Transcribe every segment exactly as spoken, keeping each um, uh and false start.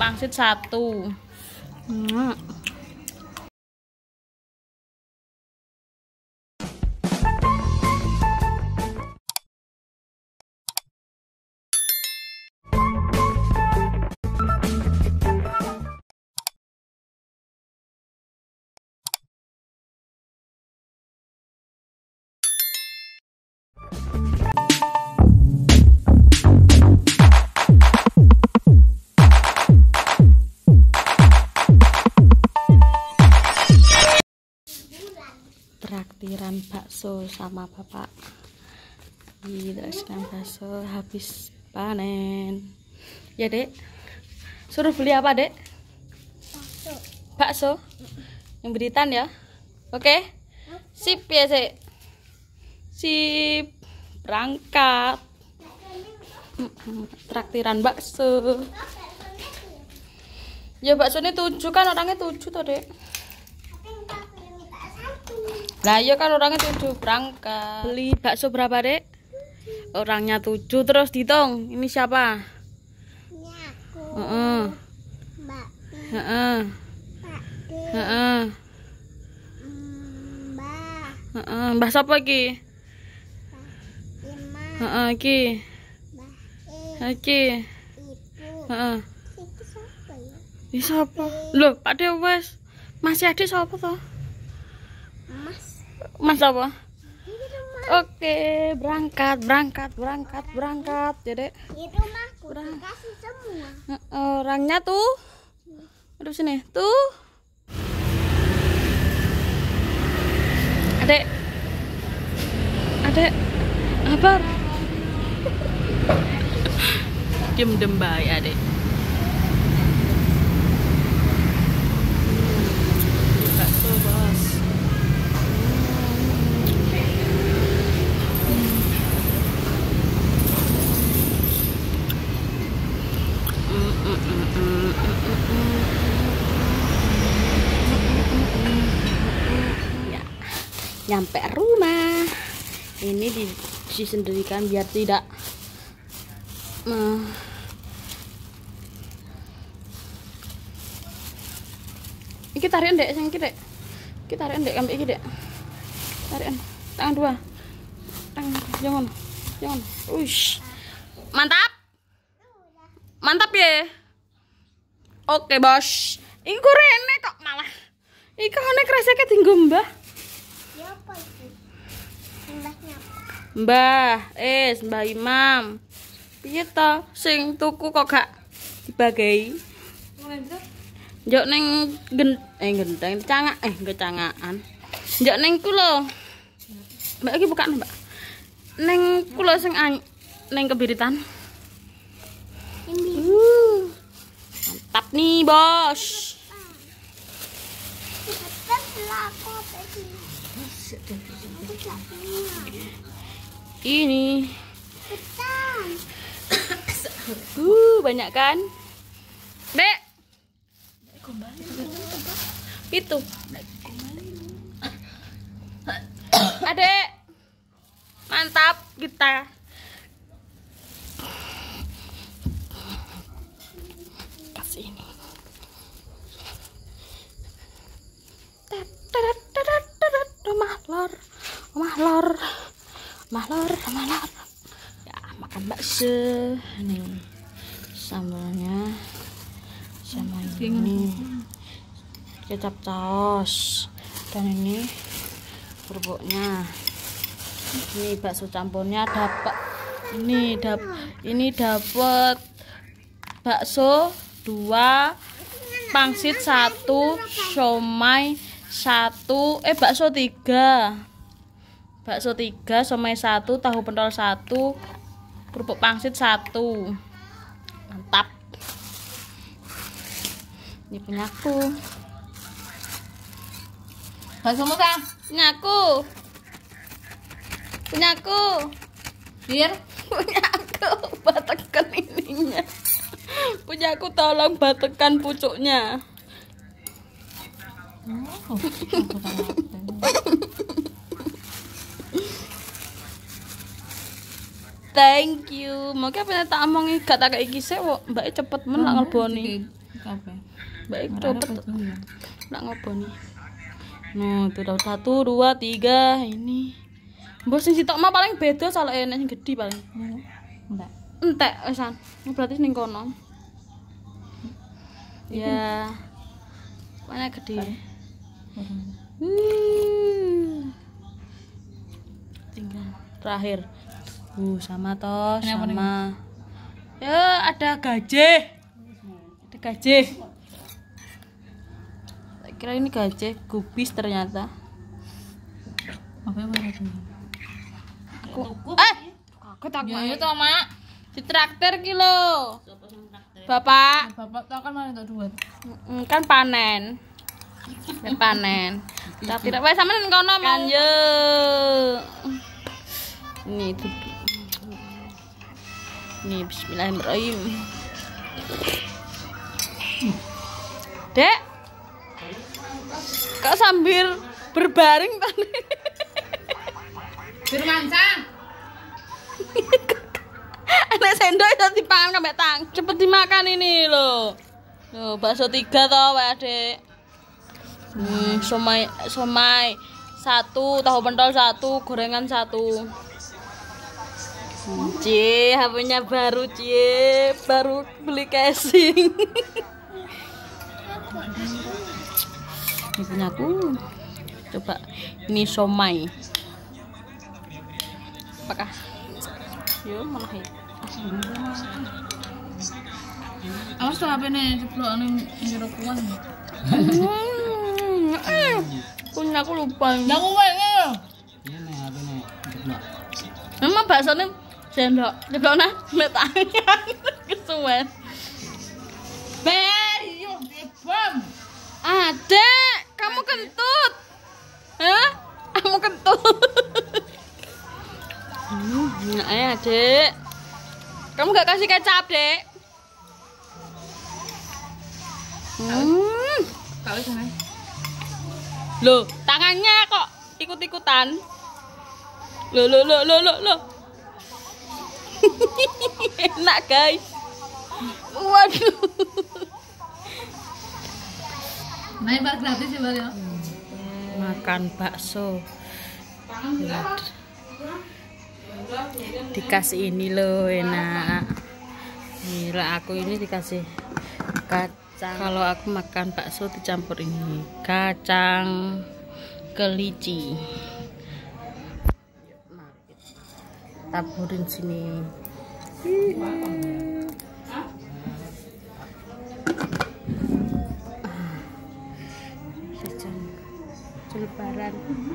pangsit satu. Hmm. Traktiran bakso sama bapak. Teruskan bakso habis panen. Ya dek, suruh beli apa dek? Bakso. Bakso? Yang beritan ya? Oke? Sip ya sih. Sip. Berangkat. Traktiran bakso. Ya bakso ini tujuh kan, orangnya tujuh tuh dek. Nah iya kan orangnya tujuh, berangkat. Beli bakso berapa dek? Orangnya tujuh, terus dihitung. Ini siapa? Ini aku. Heeh. Mbak. Heeh. Heeh. Mbak. Heeh. Mbah siapa iki? Heeh iki. Mbah iki. Ibu. Heeh. Iki siapa ya? Iki siapa? Loh, Pak De wes. Masih ada siapa toh? Mas. Mas apa? Oke, berangkat, berangkat, berangkat, berangkat, ya dek. Di rumahku dikasih semua. Orangnya tuh, aduh sini, tuh. Adek, adek, apa? Diem dem baik adek. Bakso bos. Ya, nyampe rumah. Ini disendirikan biar tidak uh, iki tarian dek, sang iki dek. Iki tarian dek, ambil iki dek. Tarian, tangan dua. Tangan, jangan, jangan. Uish, mantap. Mantap ya. Oke bos. Ini rene kok malah. Iki kene kreseke dienggo Mbah. Ya apa iki? Mbahnya apa? Mbah, es Mbah Imam. Piye to sing tuku kok gak dibagi? Njok ning gen eh genteng cangak eh nggo cangakan. Njok ning ku lho. Mbak iki buka Mbak. Ning ku lho sing ning kebiritan. Uh, mantap nih bos. Ini uh banyak kan dek itu adek mantap kita. Ini rumah lor, rumah lor, rumah lor, rumah lor. Ya makan bakso nih, sambalnya sama ini kecap saus dan ini kerupuknya. Ini bakso campurnya dapat. Ini dap, ini dapat bakso dua, pangsit satu, siomay satu, eh bakso tiga, bakso tiga, siomay satu, tahu pentol satu, kerupuk pangsit satu, mantap. Ini punyaku. Baksomu kang? Punyaku, punyaku, biar punyaku batekan ininya. Punya aku tolong batekan pucuknya. Oh, thank you. Mau apa tak omongi gak tak iki sik kok mbake cepet men lak ngelboni. Kabeh. Baik cepet. Nak ngopo nih? No, itu udah satu, dua, tiga ini. Mbok sing sitok mah paling beda soal enek sing gedhi paling. Enggak. Entek wisan. Berarti ning kono. Ya. Mana gede. Hmm. Tinggal terakhir. Uh, sama toh, sama. Ya, ada gajah. Ada gajah. Tak kira ini gajah, gubis ternyata. Apa yang mana tuh? Aku eh, aku tak mau itu, Mak. Di traktir ki lho. Bapak. Bapak tak kan mana untuk duit. Mm, kan panen. Ya, panen. Tak tidak wae sampean kono mau. Yo. Ini itu. Ini bismillahirrahmanirrahim. Dek. Kok sambil berbaring tadi? Bermancang. Anak sendok itu dipangan sampai tang. Cepet dimakan ini loh. Loh, bakso tiga toh, Pak Adek. Hmm, somai somai satu, tahu pentol satu, gorengan satu. Hmm, Cie, H P-nya baru, Cie. Baru beli casing. Ini punya aku. Coba ini somai. Apakah? Yo, malah ya. Awas tuh H P-ne jeblok ning jero kuan. Hmm, eh, punya aku lupa. Ya kowe iki lho. Iya nih, apa nih? Jeblok. Nama baksonya sendok, jebloknya mek tangan. Kesuwen. Ber, yo bom. Adek, kamu kentut. Hah? Kamu kentut. Hmm, enak ya, Dek. Kamu gak kasih kecap, Dek? Hmm. Kau sana. Loh, tangannya kok ikut-ikutan. Loh, loh, loh, loh, loh, loh. Enak, guys. Waduh. Naik bak gratis ya, Bar ya. Makan bakso. Lihat. Dikasih ini loh, enak. Gila, aku ini dikasih kacang. Kalau aku makan bakso dicampur ini kacang kelinci. Taburin sini. Jajan Lebaran.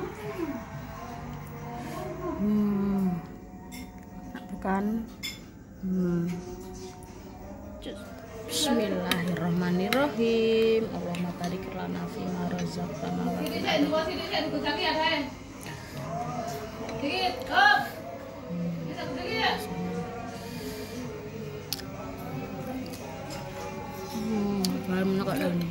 Hmm. Bukan. Hmm. Bismillahirrahmanirrahim. Allahumma barik lana fi ma razaqtana wa Hmm, baru menakak ini.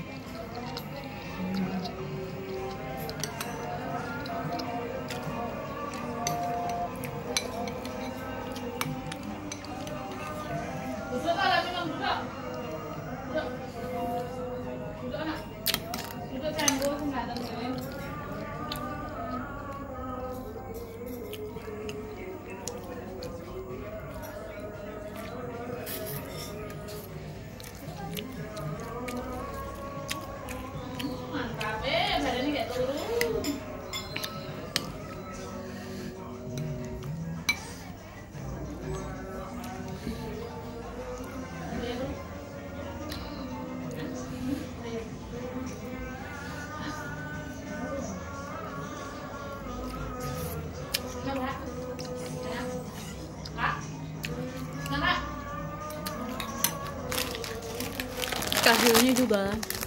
Kasihnya juga.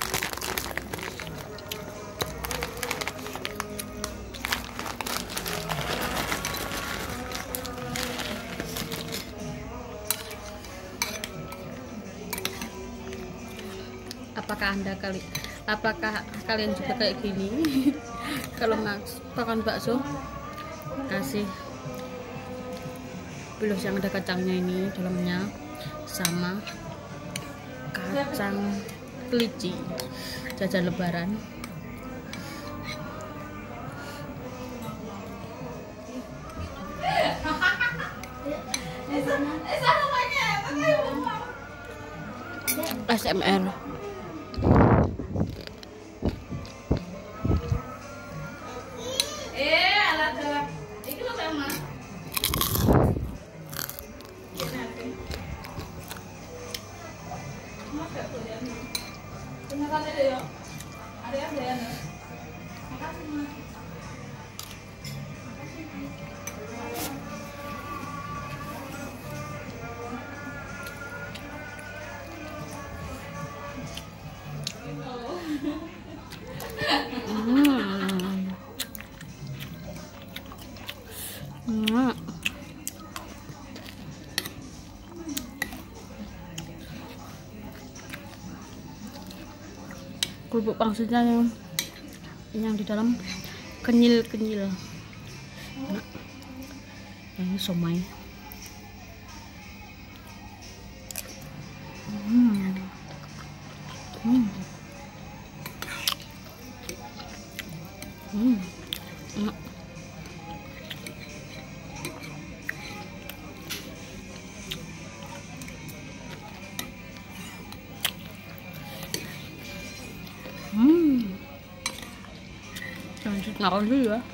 Apakah anda kali apakah kalian juga kayak gini? Kalau makan bakso kasih bilos yang ada kacangnya ini dalamnya sama kacang kelinci jajan lebaran. A S M R. Eh, alat alat. Iki lho sama. Mas gak boleh. Punya kali deh ya. Ada yang belian ya. Makasih, Mas. Hmm. Kerupuk pangsitnya yang yang di dalam kenyil-kenyil. Nah, ini somai. Hmm. Hmm. Hmm. Enak. Hmm. Lanjut makan dulu ya.